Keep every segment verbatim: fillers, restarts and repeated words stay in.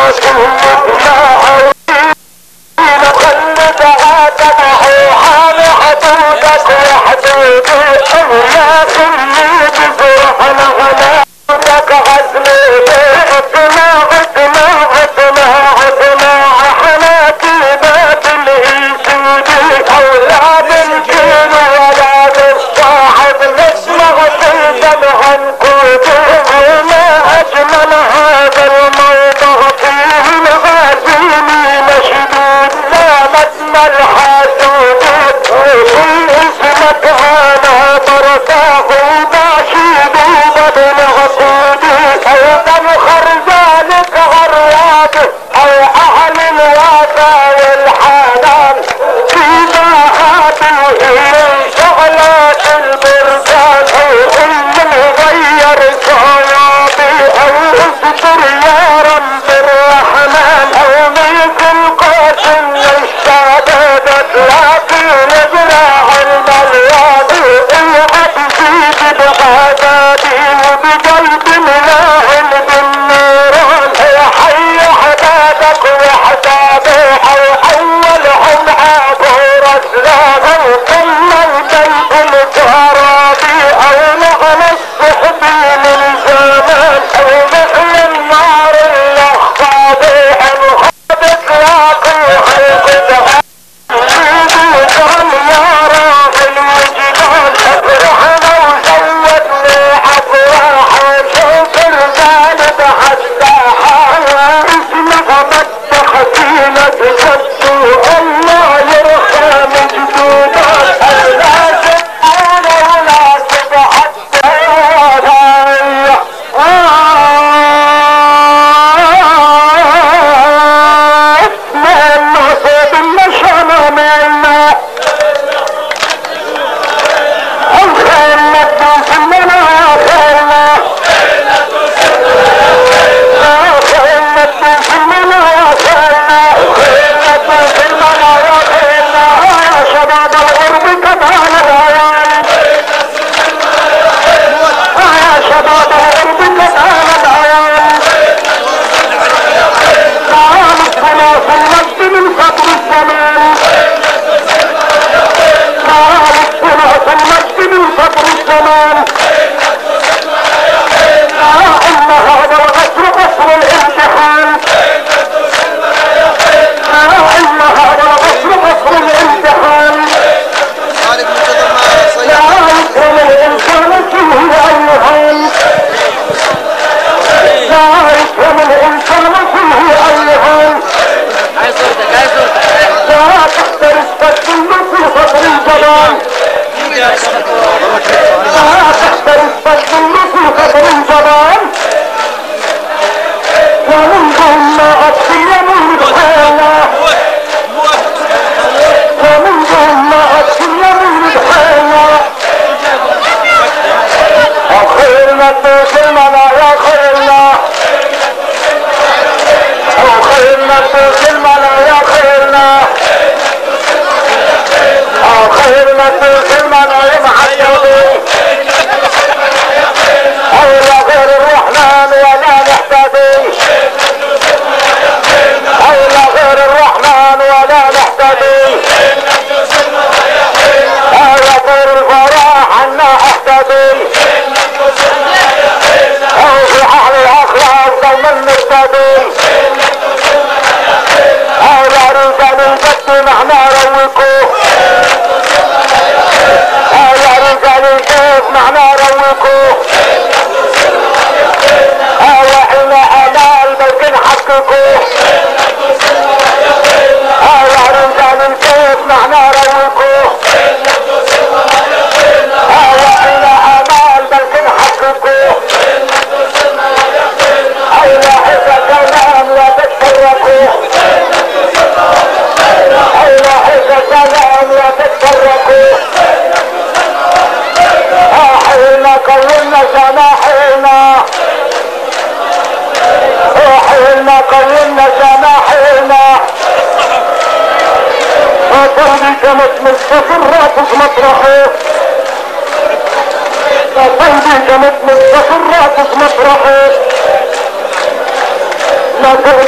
كم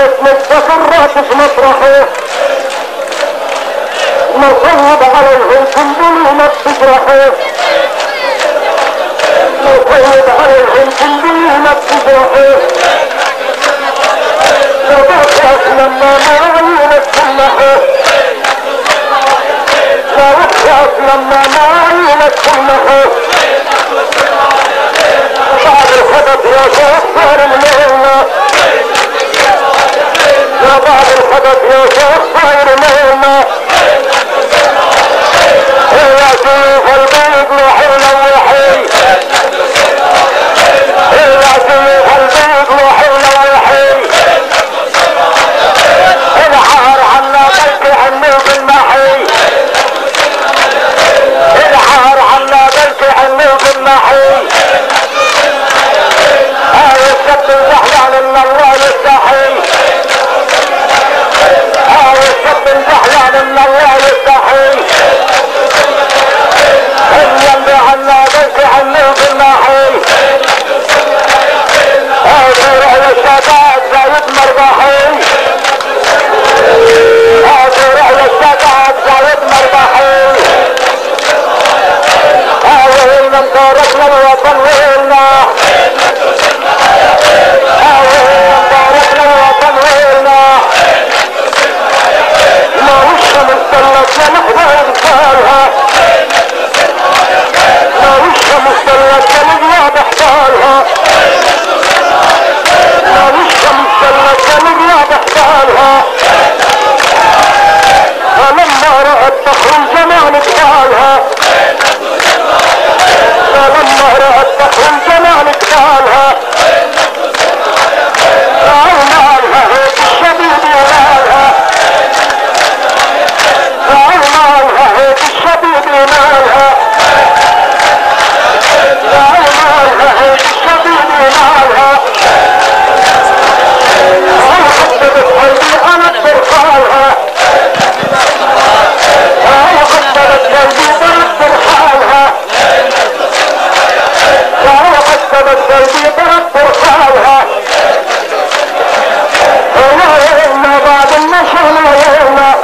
كانت مستقرة في مطرحه نصب عليهم كلنا بتجرحه نصب عليهم كلنا بتجرحه نبخس لما معاينا تسلحه نبخس لما معاينا تسلحه بعد الخطط يا شيخ صار المهنة يا بعد الخطط يا شيخ صار المهنة يا سيف البيض لحيل وحيل يا سيف البيض لحيل وحيل الحار عنا بلكي عني بالنحي الحار عنا بلكي عني بالنحي هاي السبت الزحلان ان الله يستحي هاي السبت الزحلان ان الله يستحي اللي عنا بلكي عني بالنحي هاي رعي الشتات زايد مربحي هاي رعي الشتات زايد مربحي هاي من تاركنا الوطن وإلنا هاي من تاركنا الوطن وإلنا ما وش مستلت لنحضر بحالها ما وش مستلت لنجوى بحالها ما وش مستلت لنجوى بحالها فلما رأت تخرج جمال بحالها فلما رأت تخرج جمال بحالها رأيناها هيك الشديد ينالها رأيناها هيك الشديد ينالها رأيناها هيك الشديد ينالها أنا حبت قلبي أنا بترحالها أنا حبت قلبي برد حالها أنا حبت قلبي برد حالها ويلنا بعد النشر ويلنا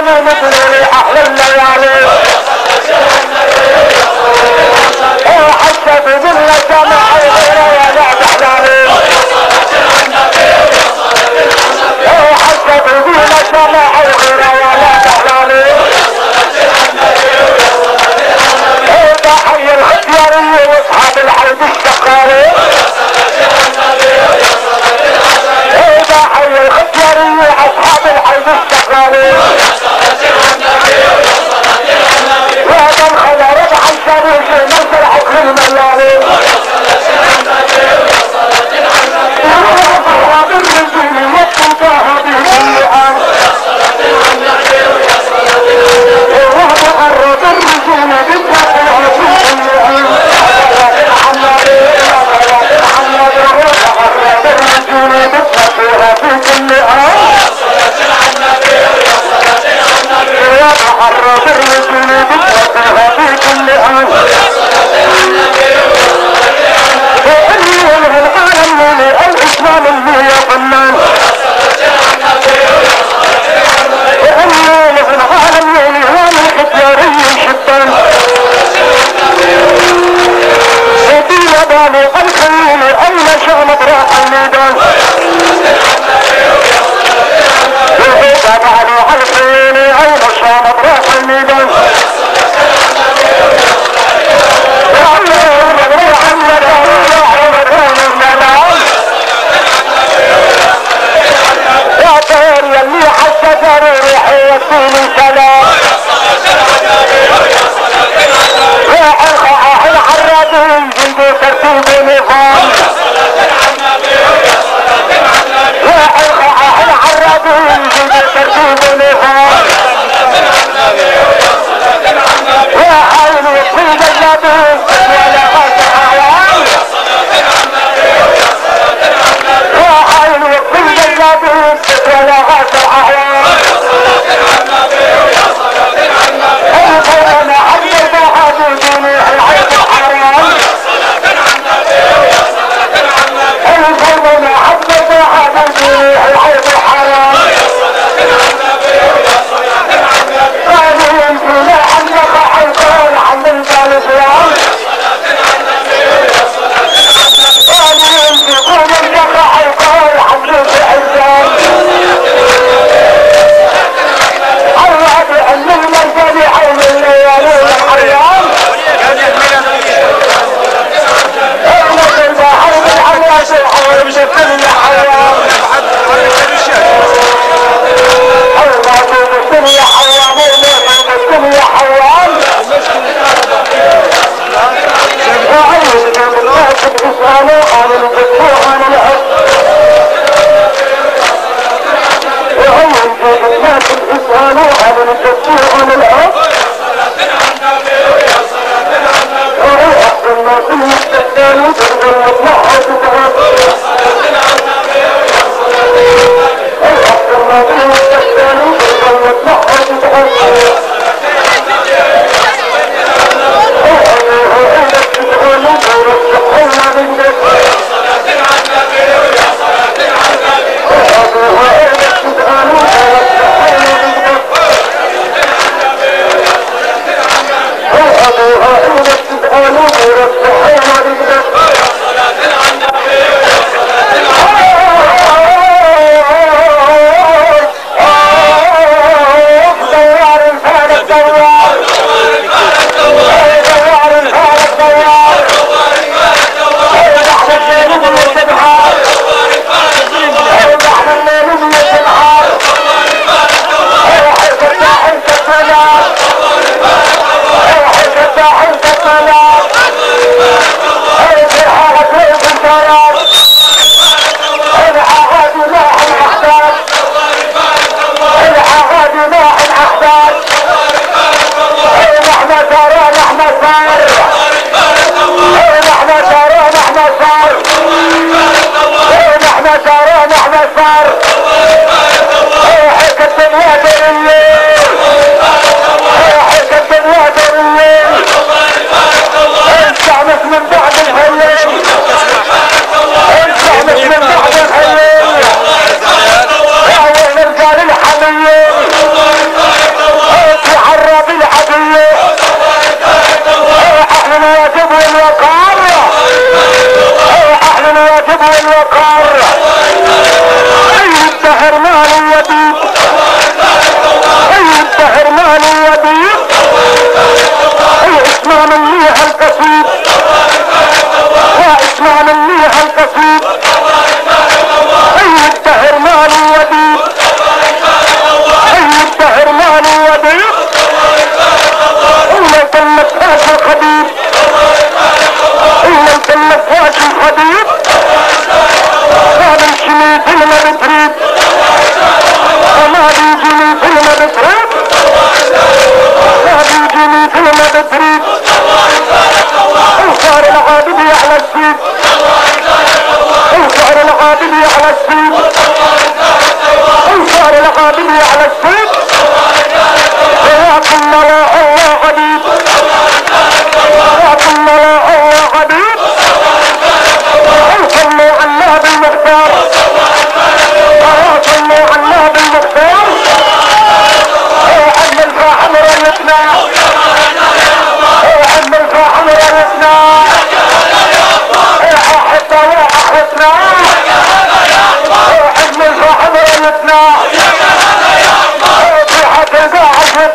عيوني مثل احلى الليالي حتى بذل سمع غيره يا بعد احلامي حتى بذل سمع غيره يا بعد احلامي تحيي الختياري واصحاب الحرب الشقالي تحيي الختياري واصحاب الحرب الشقالي وهذا الخضر ربع الشريش نصر حكم الملالي وهذا الرجل يبقى بالمئة وهذا الرجل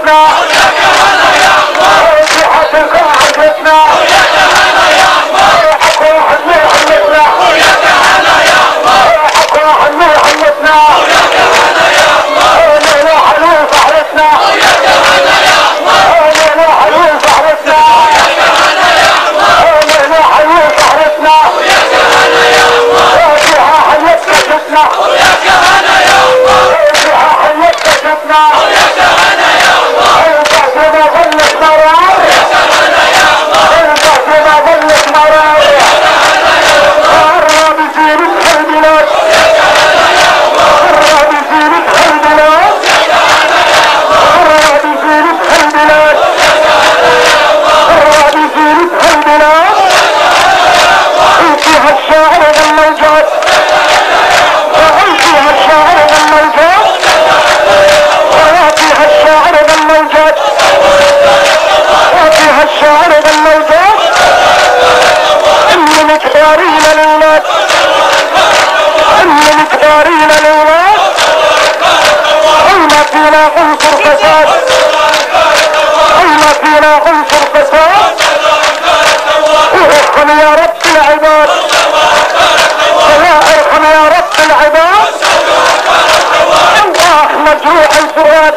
عجتنا صيحتكم عجتنا حكوا حني حنتنا حكوا حني حنتنا ليلة حلو صحرتنا ليلة حلو صحرتنا ليلة حلو صحرتنا فيها حيت كشفنا فيها حيت كشفنا بعد ما ظلت مرار بعد ما ظلت مرار قرب يصير البلاد قرب يصير البلاد قرب يصير البلاد قرب يصير البلاد فيها الشاعر والموجات فيها الشاعر والموجات فيها الشاعر والموجات فيها الشاعر والموجات إن مكبارين الأولاد إن مكبارين الأولاد إن فينا عنصر فساد إن فينا عنصر فساد ارحم يا رب العباد يا ارحم يا رب العباد الله مجروح الفؤاد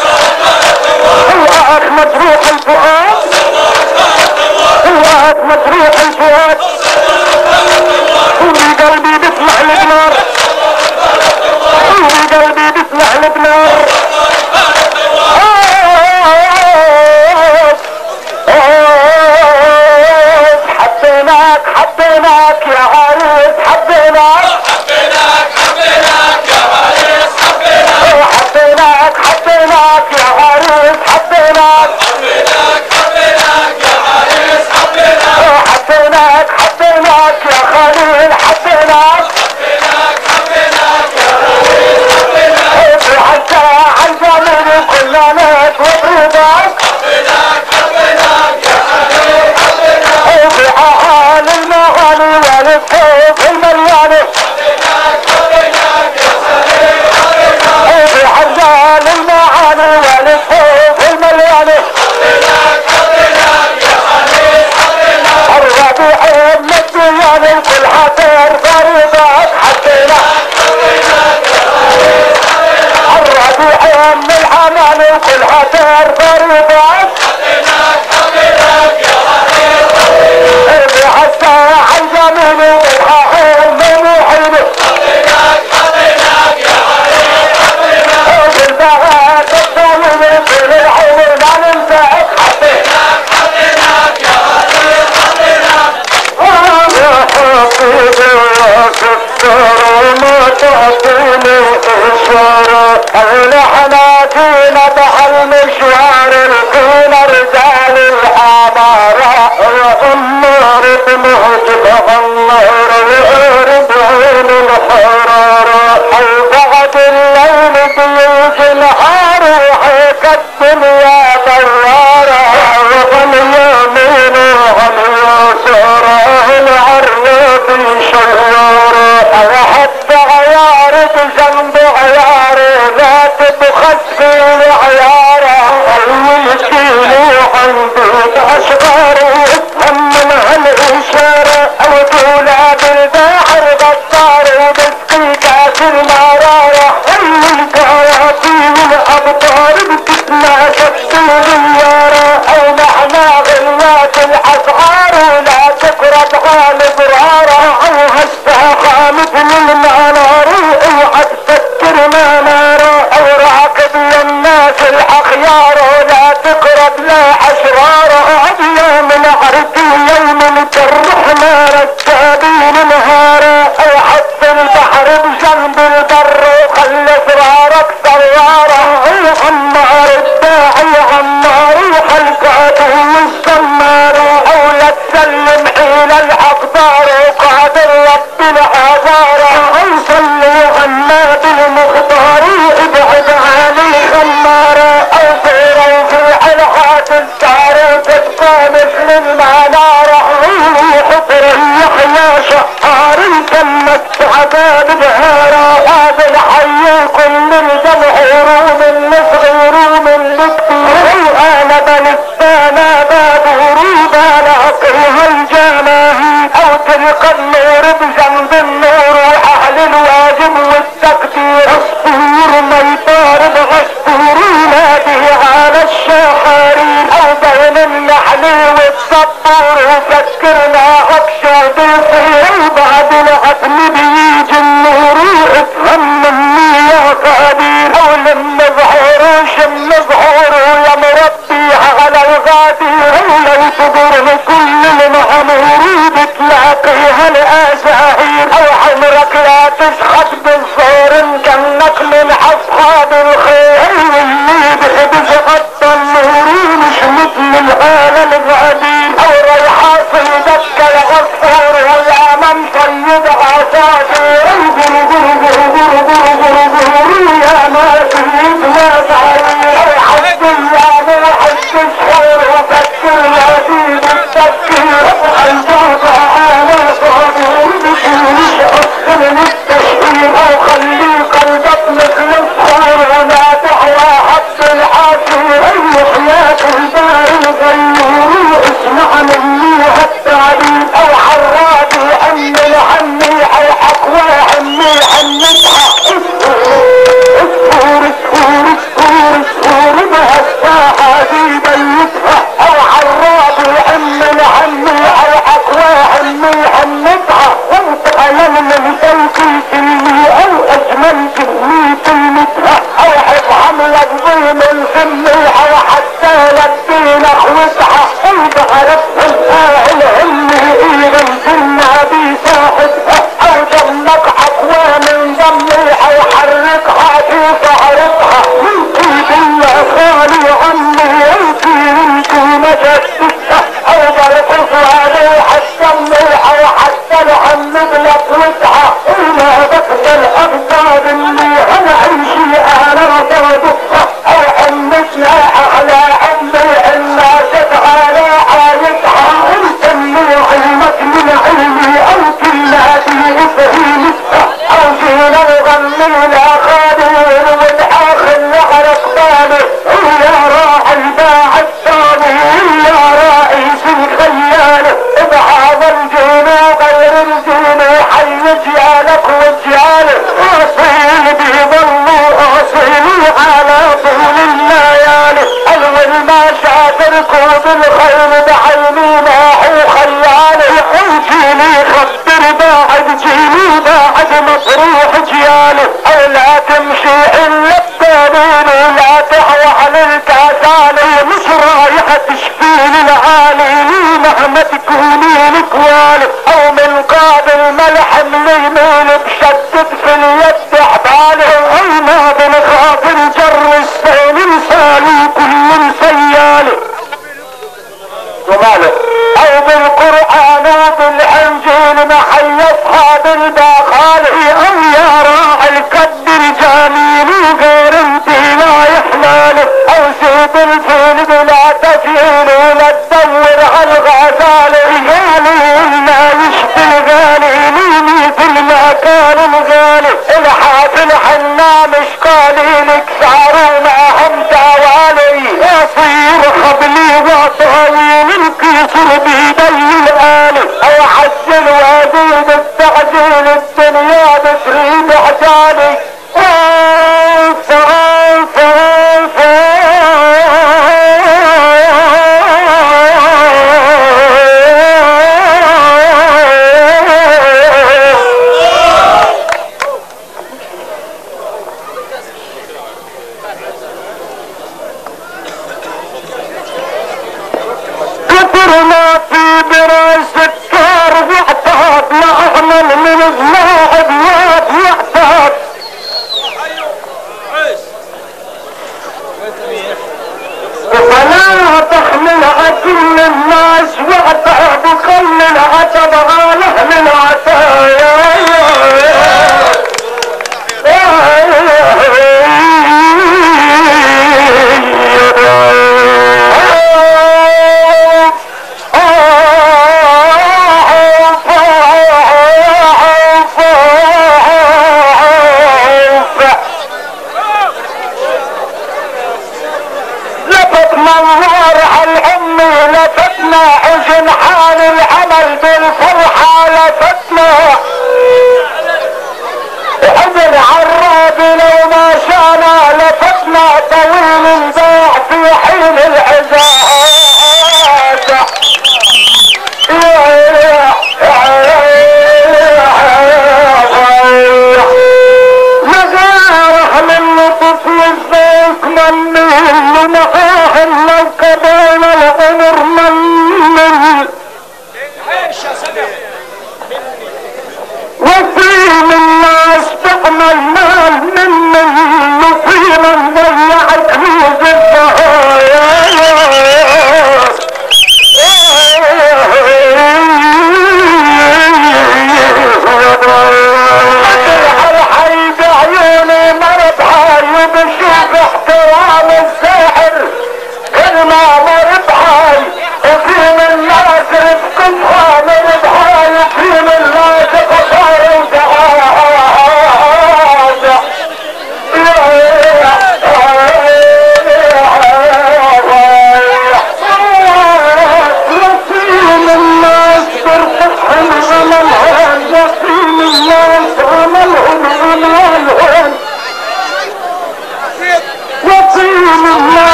الله مجروح الفؤاد الله مجروح الفؤاد قولي قلبي بيسمع البنار قولي قلبي بيسمع البنار حبيناك حبيناك يا عريس حبيناك حبيناك حبيناك يا عريس حبيناك حبيناك حبيناك يا عريس حبيناك حبيناك حبيناك يا عريس حبيناك حبيناك حبيناك يا خليل حبيناك حبيناك حبيناك يا عريس حبيناك حتى عن جميل كلنا وبرضاك حبيناك حبيناك يا عريس حبيناك وبعال المغالي والفوق المليانة حبيناك حبيناك يا عريس حبيناك وبعال المعاني والفوق المليانة حبيناك حبيناك يا عريس حبيناك الربيع المديانة كلها دير فريضك حبيناك حبيناك يا عريس حبيناك الربيع من العمل كلها دير فريضك حبيناك حبيناك يا عريس حبيناك حتى عن جميل وحاهم من وحيده حبيناك حبيناك يا عريس حبيناك بالبغات الطويلة كل العمر ما ننساك حبيناك حبيناك يا عريس حبيناك يا حبيبي يا ستار وما تعطيني إشارة ونحن جينا بهالمشوار لقينا رجال الحضارة والنار بمهجبها النار وقرب عين الحرارة وبعد الليل بيجي النهار وهيك الدنيا دوارة وهم يمين وهم يسار العرب شيارة وحتى عيارك جنب عياري لا تبخسي عيارة ويشيلوا عندي أشغاري افهم من هالإشارة أودي عصفور وفكرنا عطشة بيصير بعد العتم بيجي النور وتهمني يا قدير ولم ظهور شم ظهور يا مربي على الغدير لو تقرن كل المعمور بتلاقيها الاساهيل او عمرك لا تسخط بالصور كانك من اصحاب الخير واللي بحبس غط النور مش مثل الهالة الغدير او ريحة صيدك العصفور ويا من صيد عصافير يا ما سيد لا تعير او حد يا ما حد الشهور وفكر يا سيد التفكير انت تعالى صابر مش اصل التشهير او خلي قلبك مثل الصور ولا تحوى حق العاشر يحياك البار الغيور اسمع مني هالتعليم او حرادي عمي لعمي او حقوى عمي حنتها اصفور اصفور اصفور اصفور بهالساحة دي بيتها او حرادي عمي لعمي او حقوى عمي حنتها وانت علم من فوقي كلمي او اجمل كلمي كلمتها او حب عملك ظلم الفمي او حتى لبي نخوتها انت عرفت الفاعل همي ايضا كنا بساحتها او دمك حقوى من دمي او حركها في صعرتها من ايد الله خالي عني انتي انتي مجدتها او برفض علي حتى امي او حتى العمد لقوتها وما بقى الابطال اللي انا عيشي انا رضيتها او حمتنا على امي الناس على عايتها انت اللي علمك من علمي او كلاتي افهمتها او فينا نغني لا خالي والاخر نعرف بالي يا راعي الباع الثاني يا رئيس الخيال ابعاد الجين وغير الجين حي جيالك وجيالك اصيل بيضلوا اصيل على طول الليالي اول ما شاف ركوب الخيل بعيني ناحو خيالي وجيني خبر بعد جيني بعد مطروح جيالي او لا تمشي الا بتانين لا تحوى على الكاسالي مش رايحة تشفيني العالي مهما تكوني الكوالي او من قابل ملحم اليمين بشدد في اليد حبالي او ما بنخاف الجر السين مثالي كل سيالي وماله او بالقرآن وبالانجيل محي اصحاب الباخالي او يا راعي الكد الجميل غير انتي لا يحلالي او سيد الفيل بلا تفيل ولا تدور على الغزالي غالي لا يشفي الغالي ميني في المكان الغالي الحافل حنا مش قالين كساروا معهم توالي يصير خبلي وطاويل الكسر بيدي الآلي او عجل وزيد التعجيل الدنيا بتريد عجالي اوف اوف اوف كترنا في براس الكار يعتاد لأغمل من اللاعب ياد يعتاد فلا تحمل عدل الناس واعتاد وخل العتب على اهل العتايا لفتنا النار على الام لفتنا حزن حال العمل بالفرحة لفتنا حزن عراب لو ما شانا لفتنا طويل الباع في حين العزاء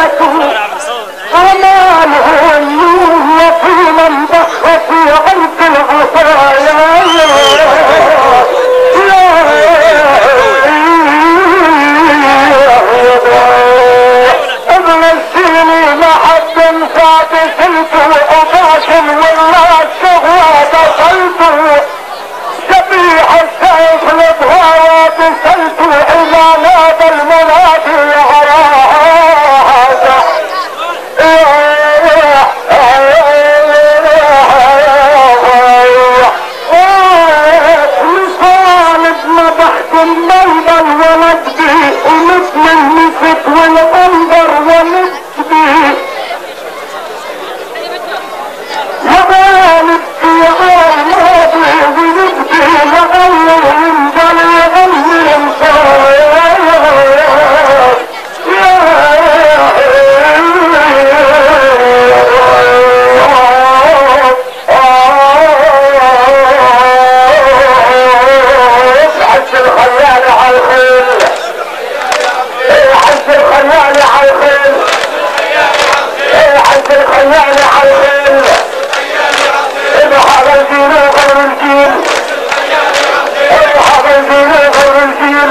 أماله النور وفي من ضخ في عرق العصايا ابن السيني ما حد انفعت سلته وقفاش والله الشغوة دخلته شبيح السيف لبهاوة سلته إلى نادى المنادي هذا لصالب مضحك المنبر ولد به ومثل المسك والأنبر ولد به يا غالب في عالماضي ولد به لغير ينزل يغير حس الخيال على الخيل حس الخيال على الخيل حس الخيال على الخيل هذا الجيل وغير الجيل هذا الجيل وغير الجيل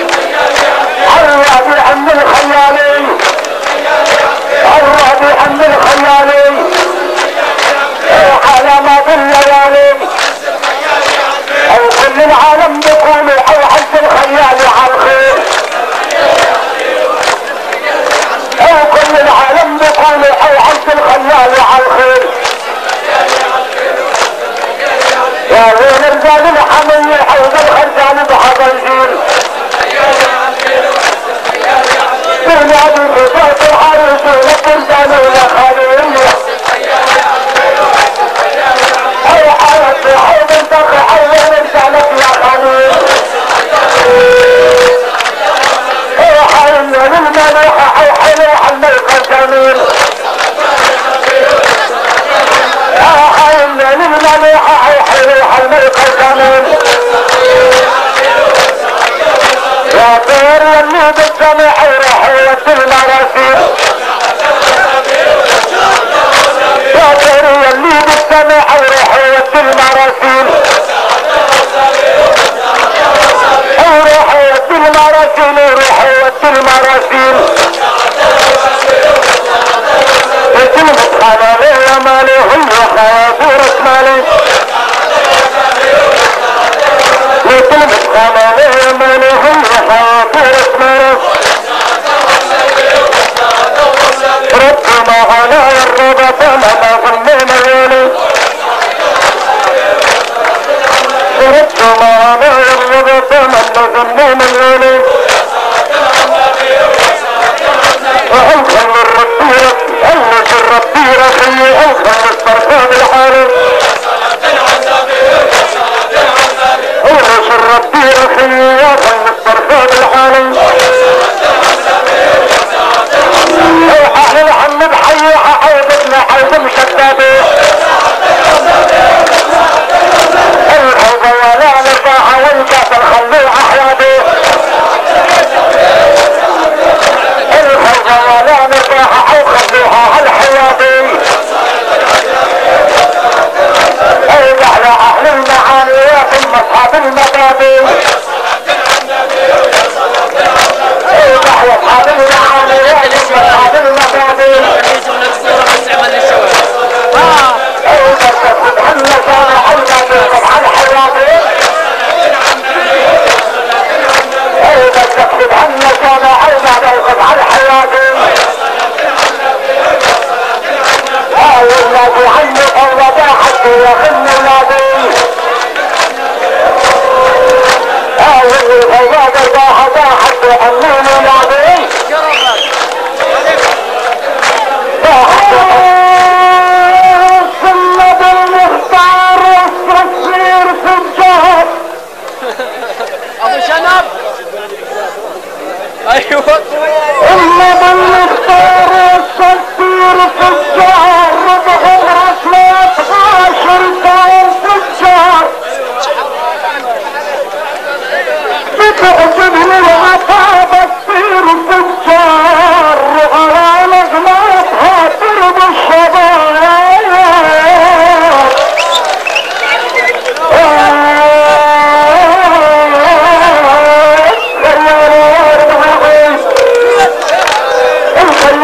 الرابع عن الخيالين الرابع عن الخيالين علامات الليالي او كل العالم بقول او حس الخيال على الخير او كل العالم بقول او حس الخيال على الخير يا وين الرجال الحمية حوض الخرجان بهذا الجيل دنيا بالرجال العرس والفرجان والخليل او حالة حوض انتقى حوض رجالك يا خليل او حالنا للملوحة او حلوح الملك الجميل او حالنا للملوحة او حلوح الملك الجميل يا طير يلي بالسمع ورحوة المراسيل يا طير يلي بالسمع ورحوة المراسيل ورحوة المراسيل ورحوة المراسيل بكلمة خلالي يا مالي هم خياطيرك مالي بكلمة خلالي يا مالي هم خياطيرك مالي ربنا على الرضا فما ظنين الولي ربنا على الرضا فما ظنين الولي وهل خل الربيرة ألف الربيرة خلي هل خل الصرفان الحالي ألف الربيرة خلي هل الصرفان الحالي أهل محمد حي حوضنا حوض مشددي الحوض ولا نفاح والكاس الخلوع أحيادي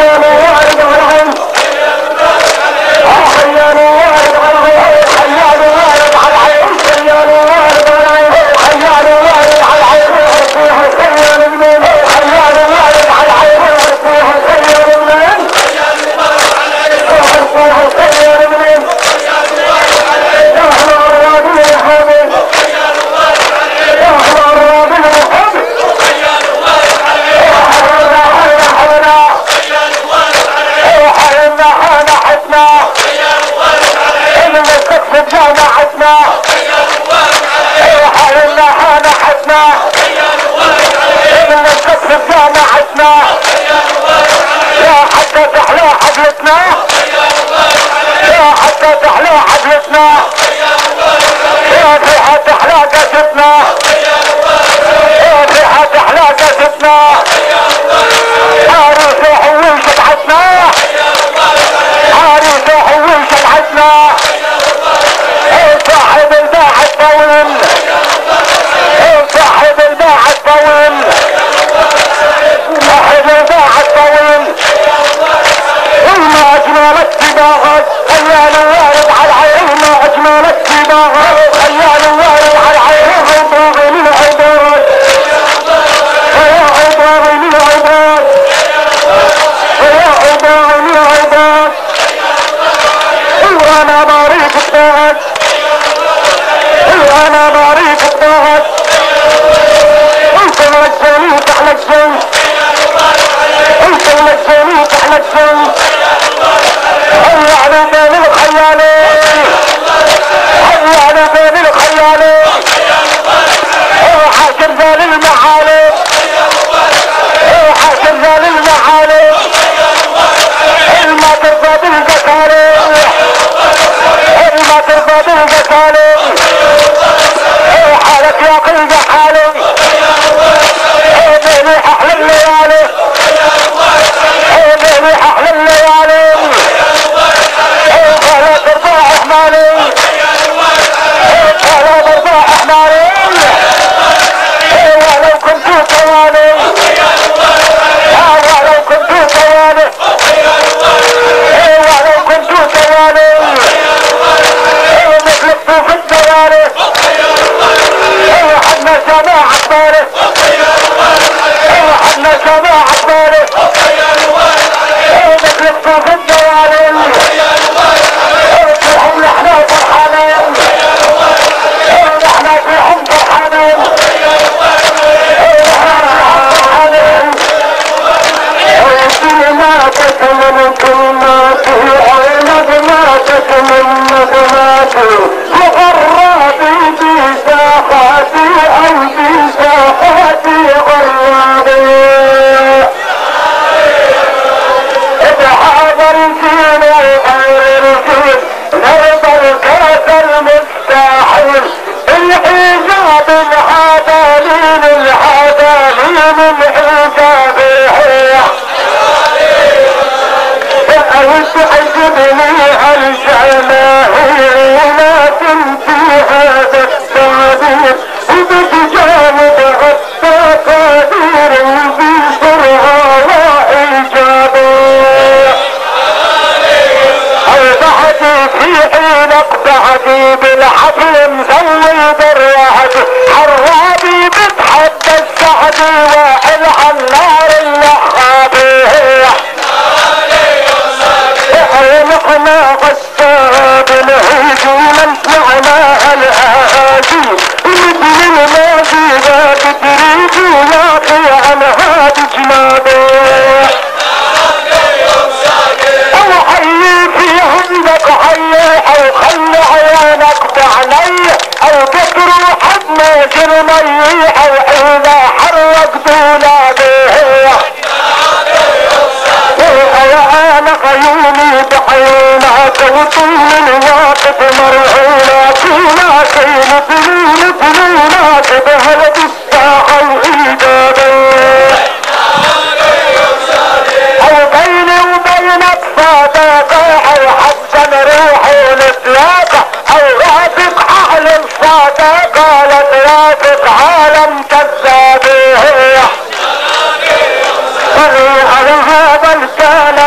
على هذا الكلام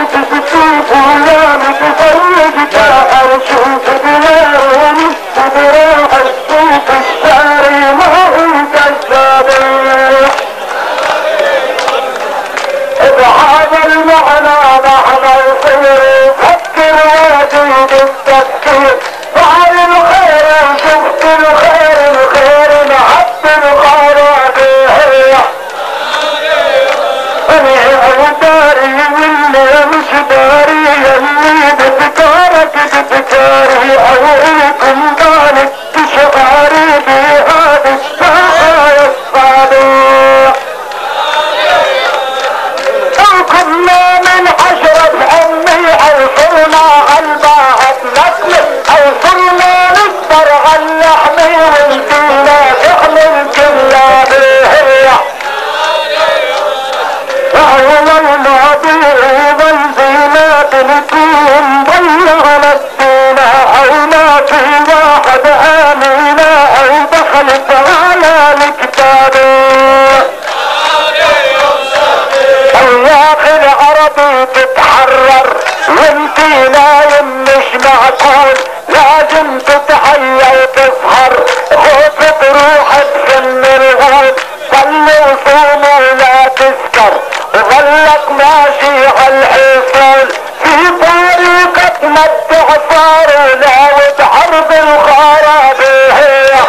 تشوف ويامي تفرج تاخر شوف بلاروني وبراح السوق الشاري ما هو كذابين بهذا المعنى نحن نصير فكر واجب التفكير فعل الخير شفت الخير الخير نحب الخير انا داري واللي مش داري اللي بفكارك بفكاري اوعيكم ذلك تشعري بهذا الساعة الصالح لو كنا من عشرة امي او صرنا غلباء نسل او صرنا نكبر اللحم والفينا تحمل كلها بهي وعلى الماضي والزينات نكون ضيع نفسنا او ما في واحد امينا او دخلت على الكتاب اياك العربي تتحرر وانتي نايم مش معقول لازم تتحيا وتسهر خوفك روحك في المرغوب صلي وصوم ولا تسكر وظلك ماشي عالحصول في طريقك ما بتعصر ولاوت حرب الخرابيح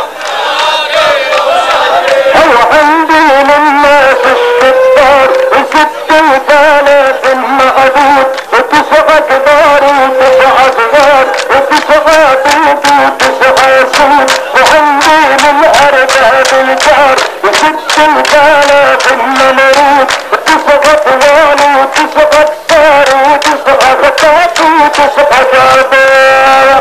وعندي للناس الشطار وست وثلاث المعدود وتسعة كبار وتسعة صغار وتسعة بيض وتسعة سود وعندي من أرباب الجار وست وثلاث الممرود وتسعة طوال وتسعة دار وتسعة غطات وتسعة جابار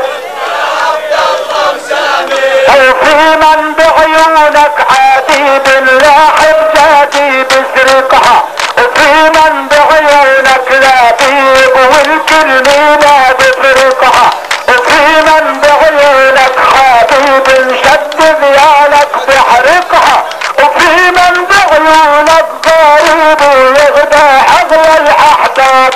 وفي من بعيونك عادي باللاحب جادي بسرقها وفي من بعيونك لابيب والكلمة لا بفرقها وفي من بعيونك حبيب شد ذيالك بحرقها وفي من بعيونك ضريب ويغدى اغلى الاحباب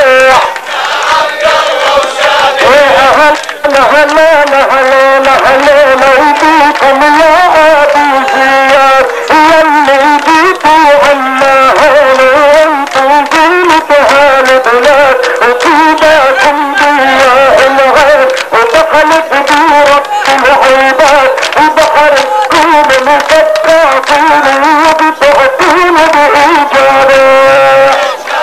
هلا هلا هلا بيكم يا ابو زياد يلي بيتوا عنا هلا وانتم زينة هالبلاد وطيباكم ضياء الغير ودخلت بورب العباد وبحر الكون مفكاكين وبتعطين بإيجابات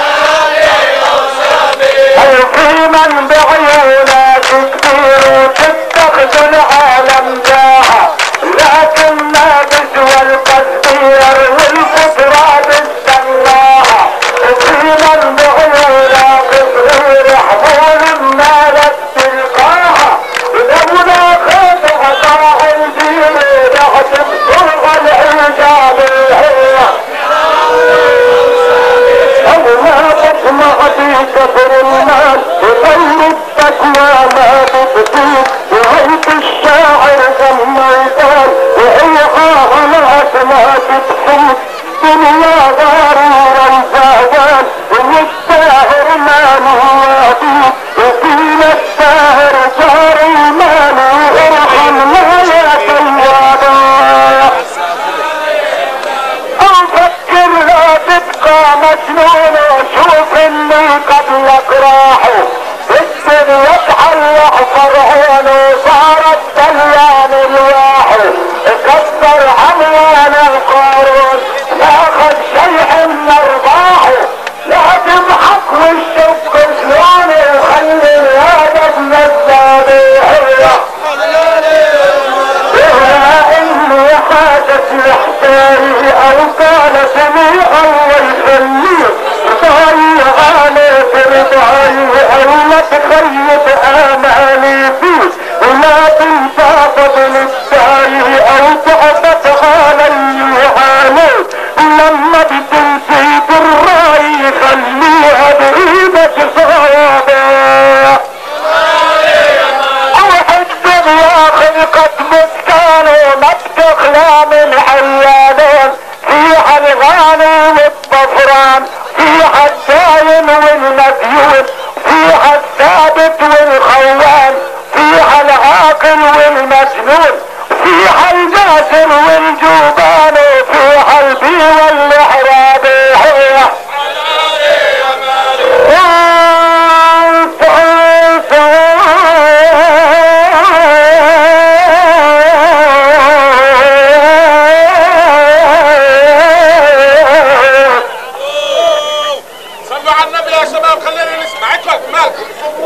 وفي من بعيونك كتير وتتخذ العالم جاها لكن ما بسوى القصدير والفترة بالسماها وفي من بعيونك صغير حمول ما لك تلقاها ولولا خاطئ طاع الدين بعد بسرعة العجاب أو ما تسمع في كفر المال وطل التقوى ما بتطيب وهيك الشاعر لما يقال وإيقاع الأسماء تتحيب دنيا ضرورا زوال والساهر مال واديب وفينا الساهر صار المال وارحم ما يتواضع أفكر لا تبقى مجنون وشوف اللي قبلك راحوا الدنيا تحلق فرعون وصارت دلان الواحد كسر عنوان القارون ياخذ شيء من ارباحه لا تضحك والشق شلون وخلي الهدف للذبيحه ولا اني حاجة لحسابي او كان سميع الله يخليه ضايع عليك رضاي او لا تخيب امالي فيه ولا تنسى فضل الداعي او تعبت على اللي عليك لما بتنسي بالراي خليها بايدك صوابع او حد يا خلقة مسكانه ما بتخلى من حيانين فيها الغالي والطفران فيها الداين والمديون العابد والخوان، فيها العاقل والمجنون، فيها الجاسر والجبان، وفيها البي والحرابي. صلوا على النبي يا شباب، خلينا نسمع. اتفضل مالكم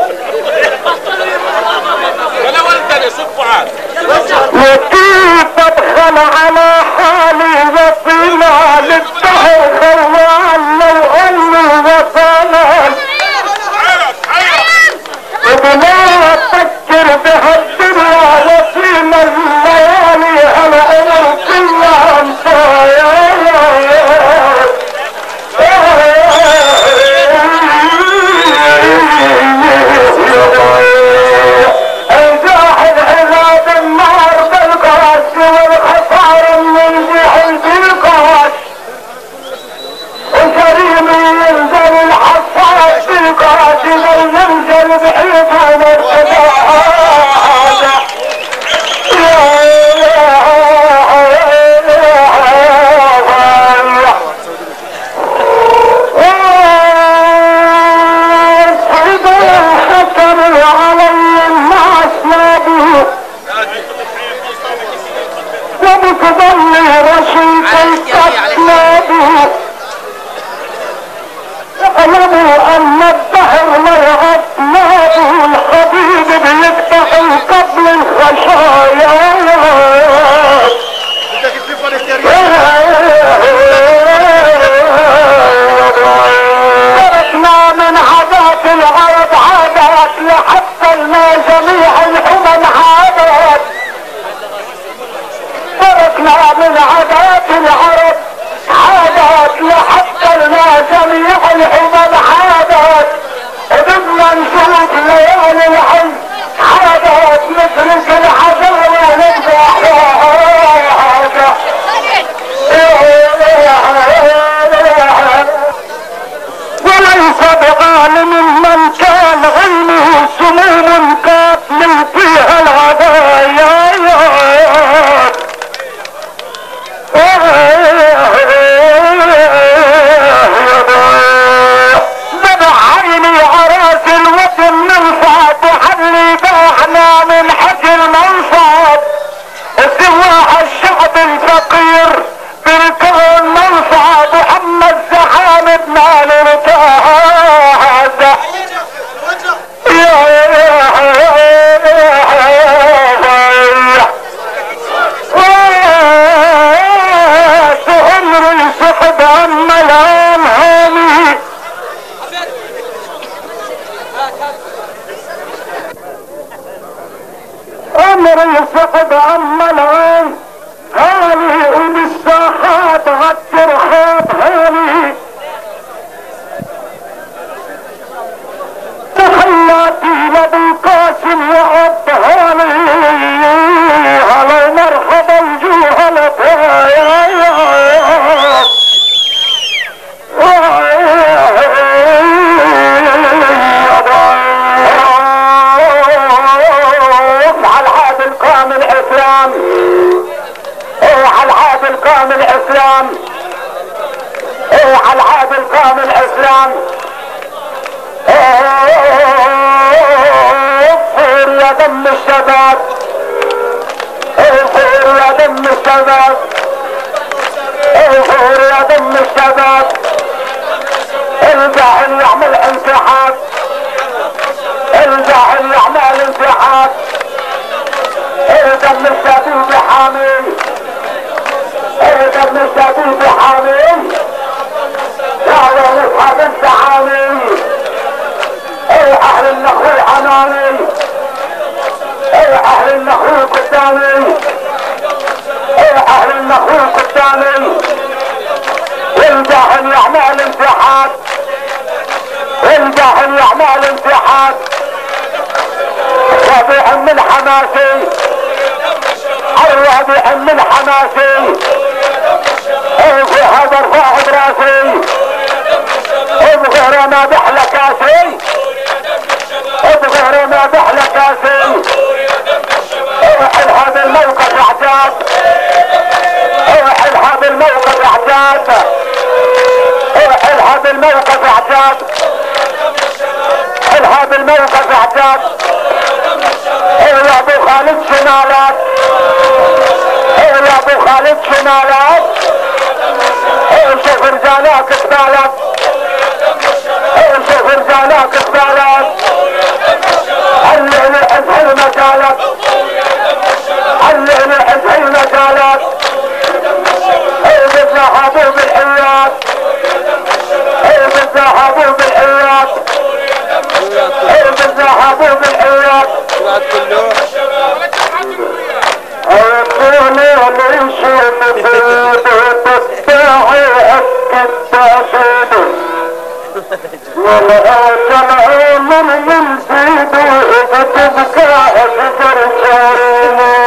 ولا ولدني صفوا عاد. وكيف ادخل على حالي وصينا للدهر خوان لو اني وصانا، وبلا افكر بهالدنيا وصينا الليالي هلا انا كلها امسايا. الجاحد عذاب النار بالقاس والخسار من جحل بالقاس، وكريم ينزل الحصاد بالقاس لو ينزل بحيطه مرتفع. وبتضلي رشيق التسلاب، اعلموا ان الدهر مرعب نابه، الحبيب بيفتح قبل الخشايا. تركنا من عادات العرب عادات لحصلنا جميع الامم عادات، تركنا من عادات العرب عادات لحصلنا جميع الامم عادات، وبدنا نشوف ليالي العز عادات نترك العداوه ونذبح حاجه. وليس بعالم من كان علمه سموم قاتل فيها العدايا، ذبح عيني عراس الوطن منصاب، وحلي باعنا من حج المنصاب، سواح الشعب الفقير بالكون منصاب، وحمى الزحام بمال التهازة. عمري سحب اما الان هاني، عمري سحب اما الان هاني، وبالساحات غدر خاب هاني، تخلاتي لابو قاسم وعد هاني، هلا مرحبا وجوه الابهايا. على العادل قام الاسلام، على العادل قام الاسلام، على العادل قام الاسلام. اغفر يا دم الشباب، اغفر يا دم الشباب، اغفر يا دم الشباب. الجاهل يعمل انسحاب، الجاهل يعمل انسحاب. دم الشباب حامل، دم الشباب حامل، يا اصحاب الزعامل، اهل النخل حناني، اهل النخل قدامي، اهل النخل قدامي. والجاهل يعمل انسحاب، والجاهل يعمل انسحاب. رابع من حماسي، الرابع من حماسي، في هذا ارفع براسي، ابغى ما بحلى كاسي، ابغى شمالات يا ابو خالد شمالات يا ابو خالد شمالات شوف رجالك قبالات شوف رجالك قبالات الليل عز المجالات الليل عز المجالات بدنا حبوب الحيات بدنا حبوب الحيات بدنا حبوب الحيات قولوا لي شو مفيد تستعي اكد تأكيد ولا جمعوا من يزيدوا اذا تبكى اشجر شارين